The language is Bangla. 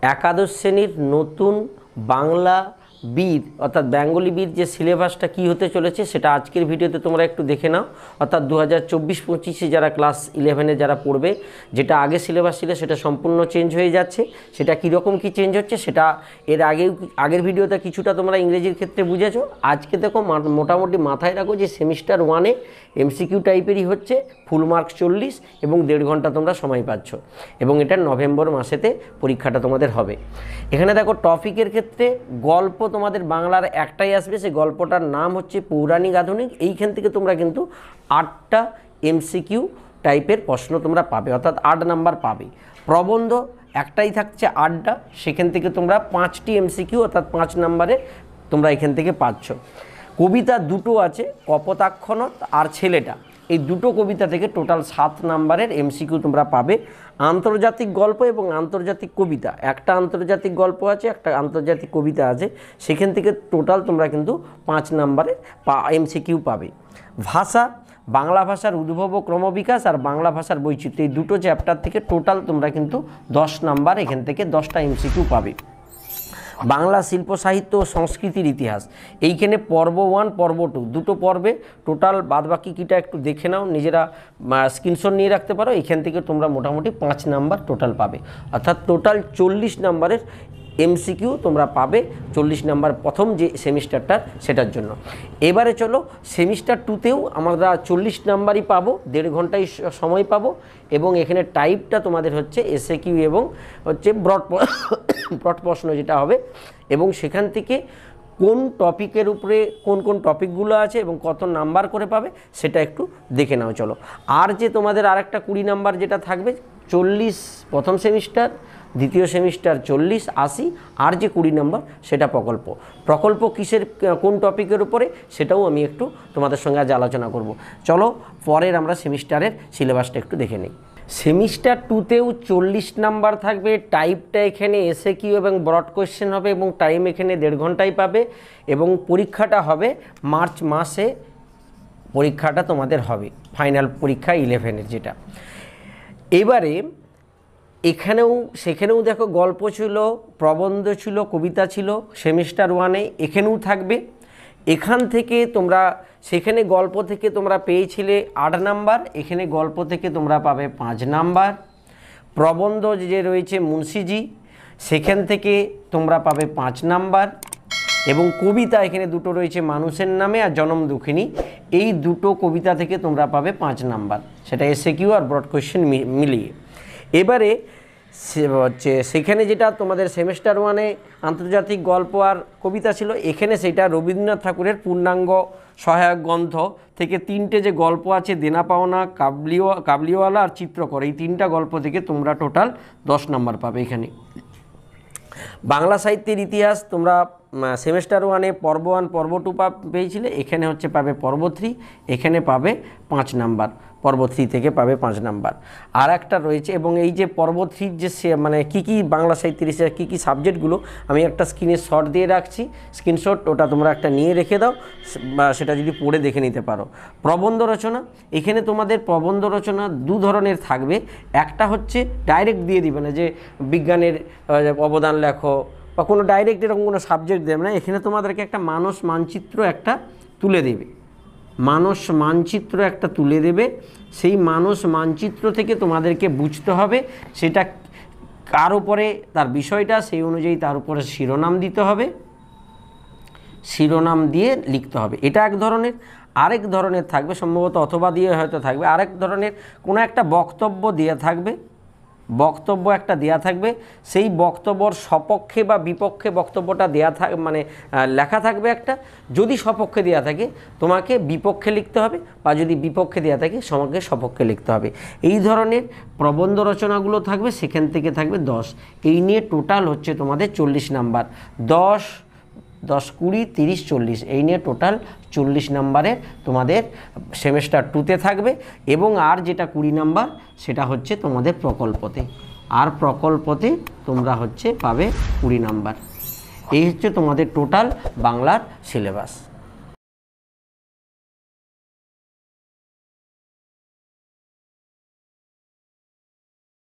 একাদশ শ্রেণীর নতুন বাংলা বীর অর্থাৎ বেঙ্গলি বীর যে সিলেবাসটা কী হতে চলেছে সেটা আজকের ভিডিওতে তোমরা একটু দেখে নাও। অর্থাৎ 2024-25 যারা ক্লাস 11-এ যারা পড়বে, যেটা আগে সিলেবাস ছিল সেটা সম্পূর্ণ চেঞ্জ হয়ে যাচ্ছে। সেটা কীরকম কী চেঞ্জ হচ্ছে সেটা এর আগের ভিডিওতে কিছুটা তোমরা ইংরেজির ক্ষেত্রে বুঝেছো। আজকে দেখো মোটামুটি মাথায় রাখো যে সেমিস্টার 1-এ এমসিকিউ টাইপেরই হচ্ছে, ফুল মার্ক 40 এবং 1.5 ঘন্টা তোমরা সময় পাচ্ছ, এবং এটা নভেম্বর মাসেতে পরীক্ষাটা তোমাদের হবে। এখানে দেখো টপিকের ক্ষেত্রে গল্প তোমাদের বাংলার একটাই আসবে, সেই গল্পটার নাম হচ্ছে পৌরাণিক আধুনিক। এইখান থেকে তোমরা কিন্তু 8টা এমসিকিউ টাইপের প্রশ্ন তোমরা পাবে, অর্থাৎ 8 নাম্বার পাবে। প্রবন্ধ একটাই থাকছে 8টা, সেখান থেকে তোমরা 5টি এমসিকিউ অর্থাৎ 5 নাম্বারে তোমরা এখান থেকে পাচ্ছ। কবিতা দুটো আছে, কপোতাক্ষণত আর ছেলেটা, এই দুটো কবিতা থেকে টোটাল 7 নাম্বারের এমসিকিউ তোমরা পাবে। আন্তর্জাতিক গল্প এবং আন্তর্জাতিক কবিতা, একটা আন্তর্জাতিক গল্প আছে, একটা আন্তর্জাতিক কবিতা আছে, সেখান থেকে টোটাল তোমরা কিন্তু 5 নাম্বারের এমসিকিউ পাবে। ভাষা, বাংলা ভাষার উদ্ভব ও ক্রমবিকাশ আর বাংলা ভাষার বৈচিত্র্য, এই দুটো চ্যাপ্টার থেকে টোটাল তোমরা কিন্তু 10 নাম্বার এখান থেকে 10টা এমসিকিউ পাবে। বাংলা শিল্প সাহিত্য ও সংস্কৃতির ইতিহাস, এইখানে পর্ব 1 পর্ব 2 দুটো পর্বে টোটাল, বাদবাকি কিটা একটু দেখে নাও, নিজেরা স্ক্রিনশট নিয়ে রাখতে পারো। এখান থেকে তোমরা মোটামুটি 5 নাম্বার টোটাল পাবে, অর্থাৎ টোটাল 40 নাম্বারের এমসিকিউ তোমরা পাবে 40 নাম্বার প্রথম যে সেমিস্টারটার সেটার জন্য। এবারে চলো সেমিস্টার 2তেও আমরা 40 নাম্বারই পাবো, 1.5 ঘন্টায় সময় পাবো, এবং এখানে টাইপটা তোমাদের হচ্ছে এসএকিউ এবং হচ্ছে ব্রড প্রশ্ন যেটা হবে, এবং সেখান থেকে কোন টপিকের উপরে কোন কোন টপিকগুলো আছে এবং কত নাম্বার করে পাবে সেটা একটু দেখে নাও চলো। আর যে তোমাদের আরেকটা 20 নাম্বার যেটা থাকবে, 40 প্রথম সেমিস্টার, দ্বিতীয় সেমিস্টার 40, 80, আর যে 20 নাম্বার সেটা প্রকল্প কিসের কোন টপিকের উপরে সেটাও আমি একটু তোমাদের সঙ্গে আজ আলোচনা করব। চলো পরের আমরা সেমিস্টারের সিলেবাসটা একটু দেখে নিই। সেমিস্টার 2তেও 40 নাম্বার থাকবে, টাইপটা এখানে এসএকিউ এবং ব্রড কোয়েশ্চেন হবে, এবং টাইম এখানে 1.5 ঘন্টায় পাবে, এবং পরীক্ষাটা হবে মার্চ মাসে পরীক্ষাটা তোমাদের হবে, ফাইনাল পরীক্ষা 11-এর যেটা। এবারে সেখানেও দেখো গল্প ছিল, প্রবন্ধ ছিল, কবিতা ছিল সেমিস্টার 1-এ, এখানেও থাকবে। এখান থেকে তোমরা সেখানে গল্প থেকে তোমরা পেয়েছিলে 8 নাম্বার, এখানে গল্প থেকে তোমরা পাবে 5 নাম্বার। প্রবন্ধ যে রয়েছে মুন্সিজি, সেখান থেকে তোমরা পাবে 5 নাম্বার, এবং কবিতা এখানে দুটো রয়েছে, মানুষের নামে আর জনম দুঃখিনী, এই দুটো কবিতা থেকে তোমরা পাবে 5 নাম্বার, সেটা এসএকিউ আর ব্রড কোয়েশ্চেন মিলিয়ে। এবারে সেখানে যেটা তোমাদের সেমিস্টার 1-এ আন্তর্জাতিক গল্প আর কবিতা ছিল, এখানে সেটা রবীন্দ্রনাথ ঠাকুরের পূর্ণাঙ্গ সহায়ক গ্রন্থ থেকে 3টে যে গল্প আছে, দেনা পাওনা, কাবলিওয়ালা আর চিত্রকর, এই 3টা গল্প থেকে তোমরা টোটাল 10 নাম্বার পাবে এখানে। বাংলা সাহিত্যের ইতিহাস তোমরা সেমিস্টার 1-এ পর্ব 1 পর্ব 2 পেয়েছিলে, এখানে হচ্ছে পাবে পর্ব 3, এখানে পাবে 5 নাম্বার, পর্ব 3 থেকে পাবে 5 নাম্বার। আর একটা রয়েছে, এবং এই যে পর্ব 3 যে মানে কী বাংলা সাহিত্যের ইতিহাস কী স্যাবজেক্টগুলো, আমি একটা স্ক্রিনে শট দিয়ে রাখছি, স্ক্রিনশট ওটা তোমরা একটা নিয়ে রেখে দাও, বা সেটা যদি পড়ে দেখে নিতে পারো। প্রবন্ধ রচনা, এখানে তোমাদের প্রবন্ধ রচনা 2 ধরনের থাকবে, একটা হচ্ছে ডাইরেক্ট দিয়ে দিবে না যে বিজ্ঞানের অবদান লেখো, বা কোনো ডাইরেক্ট এরকম কোনো সাবজেক্ট দেবে না, এখানে তোমাদেরকে একটা মানস মানচিত্র একটা তুলে দেবে, মানস মানচিত্র একটা তুলে দেবে। সেই মানস মানচিত্র থেকে তোমাদেরকে বুঝতে হবে সেটা কার উপরে তার বিষয়টা, সেই অনুযায়ী তার উপরে শিরোনাম দিতে হবে, শিরোনাম দিয়ে লিখতে হবে। এটা এক ধরনের। আরেক ধরনের থাকবে, সম্ভবত অথবা দিয়ে হয়তো থাকবে, আরেক ধরনের কোনো একটা বক্তব্য দিয়ে থাকবে, বক্তব্য একটা দেয়া থাকবে, সেই বক্তব্যর সপক্ষে বা বিপক্ষে বক্তব্যটা দেয়া মানে লেখা থাকবে একটা। যদি সপক্ষে দেয়া থাকে তোমাকে বিপক্ষে লিখতে হবে, বা যদি বিপক্ষে দেয়া থাকে তোমাকে সপক্ষে লিখতে হবে। এই ধরনের প্রবন্ধ রচনাগুলো থাকবে, সেখান থেকে থাকবে 10। এই নিয়ে টোটাল হচ্ছে তোমাদের 40 নাম্বার, 10, 20, 30, 40, এই নিয়ে টোটাল 40 নাম্বারের তোমাদের সেমিস্টার 2-তে থাকবে। এবং আর যেটা 20 নাম্বার সেটা হচ্ছে তোমাদের প্রকল্পতে, আর প্রকল্পতে তোমরা হচ্ছে পাবে 20 নাম্বার। এই হচ্ছে তোমাদের টোটাল বাংলার সিলেবাস।